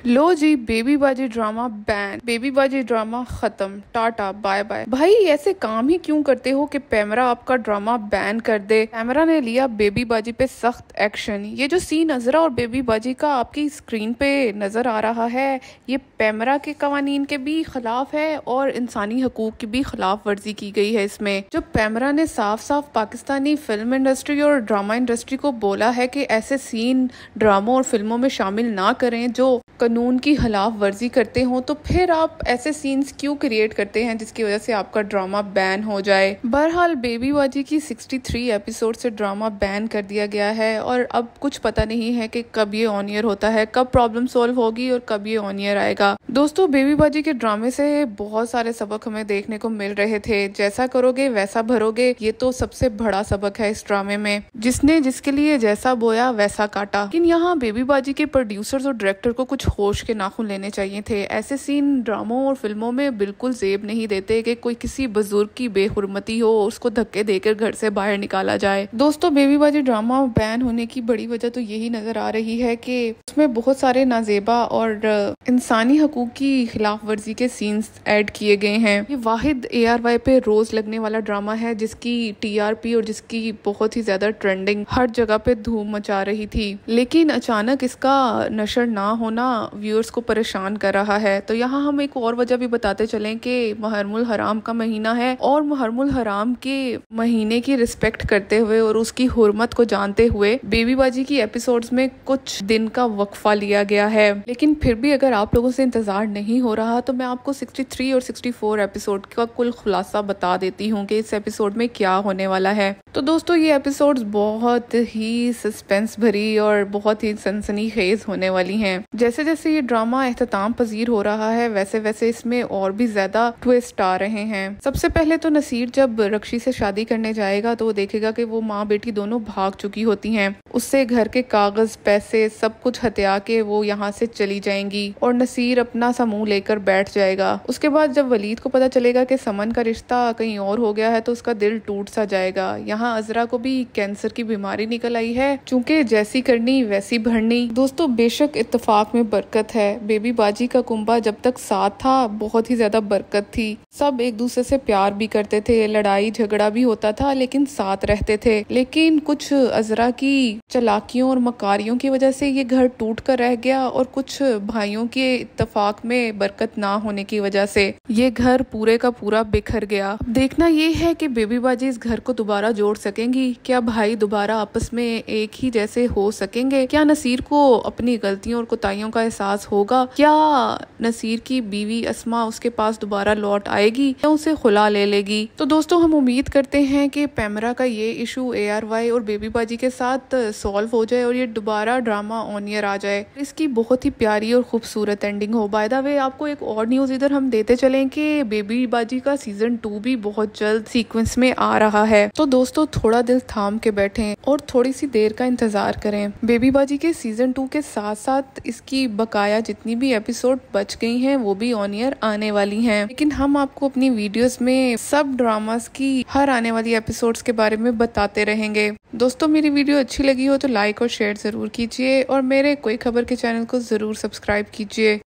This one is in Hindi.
लो जी, baby Baji drama ban, baby Baji drama खत्म, टाटा बाय बाय। भाई ऐसे काम ही क्यों करते हो कि पैमरा आपका ड्रामा बैन कर दे। पैमरा ने लिया बेबी बाजी पे सख्त एक्शन। ये जो सीन अजरा और बेबी बाजी का आपकी स्क्रीन पे नजर आ रहा है, ये पैमरा के कवानीन के भी खिलाफ है और इंसानी हकूक की भी खिलाफ वर्जी की गई है इसमें। जो पैमरा ने साफ साफ पाकिस्तानी फिल्म इंडस्ट्री और ड्रामा इंडस्ट्री को बोला है कि ऐसे सीन ड्रामों और फिल्मों में शामिल ना करें जो कानून की खिलाफ वर्जी करते हो, तो फिर आप ऐसे सीन्स क्यों क्रिएट करते हैं जिसकी वजह से आपका ड्रामा बैन हो जाए। बहरहाल बेबी बाजी की 63 एपिसोड से ड्रामा बैन कर दिया गया है और अब कुछ पता नहीं है कि कब ये ऑन ईयर होता है, कब प्रॉब्लम सॉल्व होगी और कब ये ऑन ईयर आएगा। दोस्तों, बेबी बाजी के ड्रामे से बहुत सारे सबक हमें देखने को मिल रहे थे। जैसा करोगे वैसा भरोगे, ये तो सबसे बड़ा सबक है इस ड्रामे में। जिसने जिसके लिए जैसा बोया वैसा काटा। लेकिन यहाँ बेबी बाजी के प्रोड्यूसर्स और डायरेक्टर को कुछ होश के नाखून लेने चाहिए थे। ऐसे सीन ड्रामों और फिल्मों में बिल्कुल जेब नहीं देते कि कोई किसी बुजुर्ग की बेहुरमती हो, उसको धक्के देकर घर से बाहर निकाला जाए। दोस्तों, बेबी बाजी ड्रामा बैन होने की बड़ी वजह तो यही नजर आ रही है कि उसमें बहुत सारे नाजेबा और इंसानी हकूक की खिलाफ वर्जी के सीन्स ऐड किए गए हैं। ये वाहिद ARY पे रोज लगने वाला ड्रामा है जिसकी TRP और जिसकी बहुत ही ज्यादा ट्रेंडिंग हर जगह पे धूम मचा रही थी। लेकिन अचानक इसका नशर ना होना व्यूअर्स को परेशान कर रहा है। तो यहाँ हम एक और वजह भी बताते चलें कि मुहर्रमुल हराम का महीना है और मुहर्रमुल हराम के महीने की रिस्पेक्ट करते हुए और उसकी हुर्मत को जानते हुए बेबी बाजी की एपिसोड्स में कुछ दिन का वक्फा लिया गया है। लेकिन फिर भी अगर आप लोगों से इंतजार नहीं हो रहा तो मैं आपको 63 और 64 एपिसोड का कुल खुलासा बता देती हूँ कि इस एपिसोड में क्या होने वाला है। तो दोस्तों, ये एपिसोड्स बहुत ही सस्पेंस भरी और बहुत ही सनसनीखेज होने वाली हैं। जैसे जैसे ये ड्रामा एख्तिताम पजीर हो रहा है वैसे वैसे इसमें और भी ज्यादा ट्विस्ट आ रहे हैं। सबसे पहले तो नसीर जब रक्षी से शादी करने जाएगा तो वो देखेगा कि वो माँ बेटी दोनों भाग चुकी होती हैं। उससे घर के कागज पैसे सब कुछ हत्या के वो यहाँ से चली जाएंगी और नसीर अपना सा मुंह लेकर बैठ जाएगा। उसके बाद जब वलीद को पता चलेगा कि समन का रिश्ता कहीं और हो गया है तो उसका दिल टूट सा जाएगा। यहाँ अजरा को भी कैंसर की बीमारी निकल आई है, चूंकि जैसी करनी वैसी भरनी। दोस्तों, बेशक इत्तेफाक में बरकत है। बेबी बाजी का कुंबा जब तक साथ था बहुत ही ज्यादा बरकत थी। सब एक दूसरे से प्यार भी करते थे, लड़ाई झगड़ा भी होता था लेकिन साथ रहते थे। लेकिन कुछ अजरा की चालाकियों और मकारियों की वजह से ये घर टूट कर रह गया और कुछ भाइयों के इत्तेफाक में बरकत ना होने की वजह से ये घर पूरे का पूरा बिखर गया। देखना ये है कि बेबी बाजी इस घर को दोबारा जोड़ सकेंगी। क्या भाई दोबारा आपस में एक ही जैसे हो सकेंगे? क्या नसीर को अपनी गलतियों और कोताहियों का एहसास होगा? क्या नसीर की बीवी अस्मा उसके पास दोबारा लौट आएगी या उसे खुला ले लेगी? तो दोस्तों, हम उम्मीद करते हैं कि पैमरा का ये इशू ARY और बेबी बाजी के साथ सॉल्व हो जाए और ये दोबारा ड्रामा ऑन ईयर आ जाए। इसकी बहुत ही प्यारी और खूबसूरत एंडिंग हो। बाय द वे, आपको एक और न्यूज इधर हम देते चलें कि बेबी बाजी का सीजन 2 भी बहुत जल्द सीक्वेंस में आ रहा है। तो दोस्तों, थोड़ा दिल थाम के बैठें और थोड़ी सी देर का इंतजार करें। बेबी बाजी के सीजन 2 के साथ साथ इसकी बकाया जितनी भी एपिसोड बच गई हैं वो भी ऑन ईयर आने वाली हैं। लेकिन हम आपको अपनी वीडियोस में सब ड्रामास की हर आने वाली एपिसोड्स के बारे में बताते रहेंगे। दोस्तों, मेरी वीडियो अच्छी लगी हो तो लाइक और शेयर जरूर कीजिए और मेरे कोई खबर के चैनल को जरूर सब्सक्राइब कीजिए।